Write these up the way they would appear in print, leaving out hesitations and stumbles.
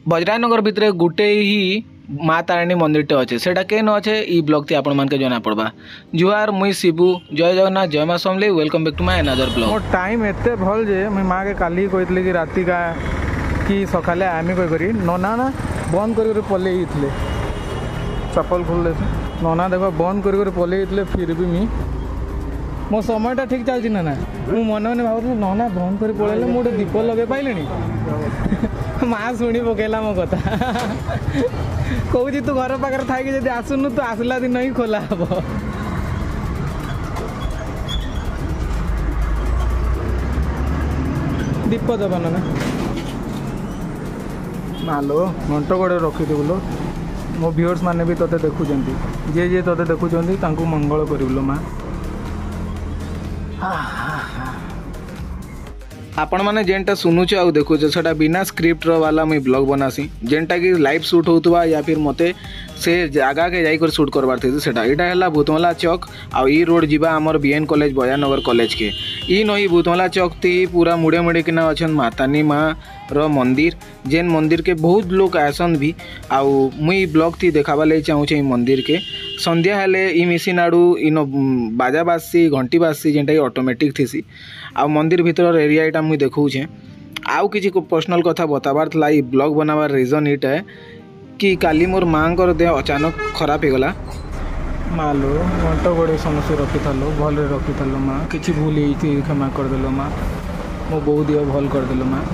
बजरानगर भितर गुटे ही माँ तारिणी मंदिरटे अच्छे सेटा केन अच्छे ई ब्लॉग थी आपण मानके जना पड़बा। जुहार मुई शिबू जय जगन्नाथ जय माँ Samalei welcome back to my another blog. मोर टाइम एते भल जे मुई माँ के काली कहतली कि राति का कि सकाले आमी कोई करी नना ना बंद कर पले चप्पल खोल नना देखो बंद कर पले फिर भी मी मो समयटा ठीक चलती ना ना मु मन मन भावुली नना बंद कर पड़े मुझे दीप लगे पाइले माँ शुणी पकेला मो कथा कहूँ तू घर पाखे थी जब आसुनु तो आसला दिन ही खोला हम दीप दबा ना मालो घंट गोड़े रखीदेव लो मो व्यूअर्स माने भी तोते देखुं जे जे तोते देखुं मंगल करू माँ। आपण मैंने जेनटा शुणुच आ देखुच से बिना स्क्रिप्ट वाला मुई ब्लॉग बनासी जेनटा कि लाइव शूट होता या फिर मते से जगह के जाकर शूट करवार थी सेटा इटा है भूतमला चौक आ ई रोड जीवा आमर बीएन कॉलेज बजानगर कॉलेज के ई नई भूतमला चौक थी पूरा मुड़े मुड़े किना अच्छन मातानी माँ रो मंदिर जेन मंदिर के बहुत लोग आसन भी आउ मुई ब्लॉग थी देखाबा लगी चाहूँ मंदिर के संध्या हेले ई मिसिन आड़ू इन बाजा बाजसी घंटी बाजसी जेनटा ऑटोमेटिक थी आ मंदिर भीतर एरिया इटा मुई देखुचे आउ किसी पर्सनल कथा बताबार था ई ब्लॉग बनाबार रीजन इटा है कि काली मोर माँ को देह अचानक खराब हो गला माँ लो घंट गोड़े समस्या रखी थालो भल रखी थालो माँ किसी भूल ही क्षमा करदेल माँ मो बहु देह भल करदेल माँ।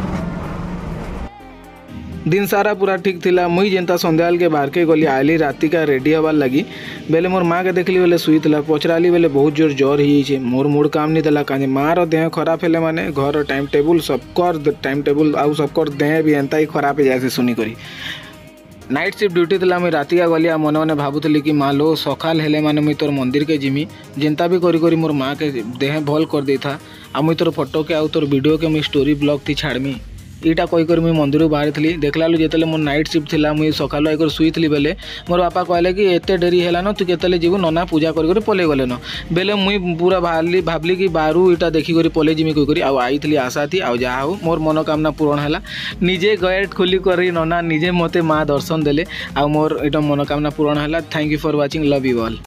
दिन सारा पूरा ठीक थिला मुई जेनता संध्याल के बाहर के गली आइली राति का रेडी हबार लगी बेले मोर माँ के देखली बेले शुई पचराली बेले बहुत जोर ज्वर हो मोर मूड काम नहीं देला कहीं माँ रो देह खराब है माने घर टाइम टेबुल सबकर टाइम टेबुल आउ सबकर देह भी एंता ही खराब हो जाए सुनी करी नाइट शिफ्ट ड्यूटी थी मुझे राति का गली मन मन भावुली कि माँ लो सकाल हेले माने मुई तोर मंदिर के जिमी जेनता भी करी करी मोर माँ के देह भल कर दे था आ मुई तोर फोटो के आउ तोर वीडियो के मुई स्टोरी ब्लॉग थी छाड़मी ईटा कहीकर मुझे मंदिर बाहर थी देखला जो मोर नाइट शिफ्ट थी मुझे सकाल आकर शुई बेले मोर बापा कहले कि एते डेरी है न तू केतले जीवु नना पूजा कर पले गले न बेले मुई पूरा भावली कि बारू ईटा देखिक पले जिमी कहीकर आई आशा थी आउ जहा हो मोर मनोकामना पूरण है निजे गेट खोली कर नना निजे मते माँ दर्शन देले आ मोर ईटा मनोकामना पूरण है। Thank you for watching love you all.